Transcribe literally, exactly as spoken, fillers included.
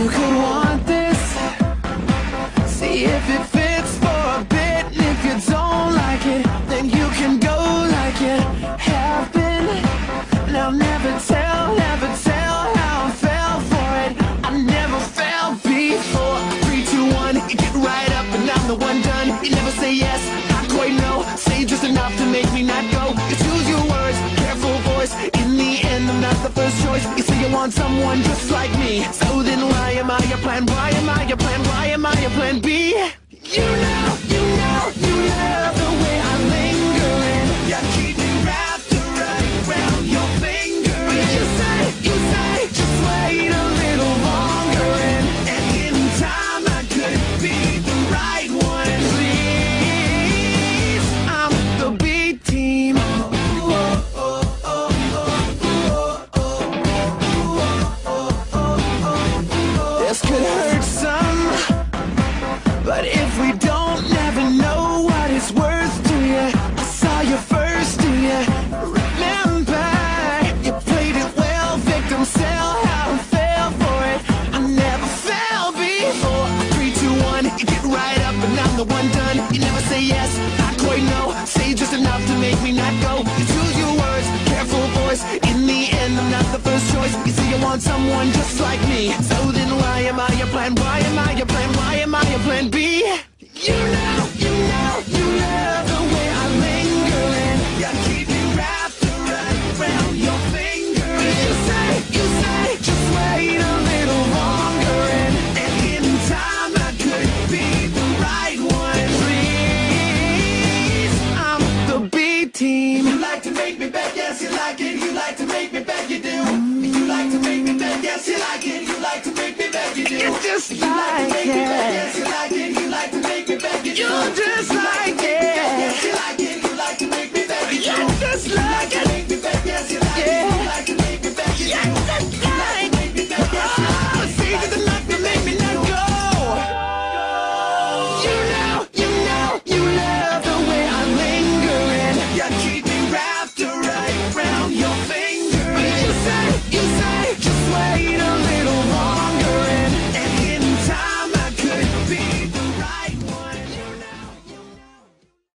You could want this, see if it fits for a bit. And if you don't like it, then you can go like you have been. And I'll never tell, never tell how I fell for it. I never fell before. Three, two, one, you get right up and I'm the one done. You never say yes, not quite no. Say just enough to make me not go. You choose your words, careful voice. In the end, I'm not the first choice. You say you want someone just like me. So then why am I your plan? Why am I your plan? Why am I your plan B? You know, you know, you love the way I linger in. You keep me wrapped right around your finger. You say, you say, just wait a little longer. And, and in time I could be the right one. Please, I'm the B team. This could hurt some, but if we don't never know what it's worth to you. I saw you first, do you remember? You played it well, victim cell, how I fell for it. I never fell before. Three, two, one, you get right up and I'm the one done. You never say yes, not quite no. Say just enough to make me not go. You choose your words, careful voice. In the end, I'm not the first choice. You say you want someone just like me. So then why am I your plan? Why am I your plan? Why am I your plan B? You know, you know, you love the way I linger in. You keep me wrapped right around your finger. You say, you say, just wait a little longer. And, and in time I could be the right one. Please, I'm the B team. You like to make me beg, yes you like it. You like to make me beg, you do. You like to make me beg, yes you like it. You like to make me beg, you do. You just you like, like to make it. Me beg, yes you like it. You like to make me beg, you do. You just like it. Yes you like it. You like to make me beg, you do. You just like it.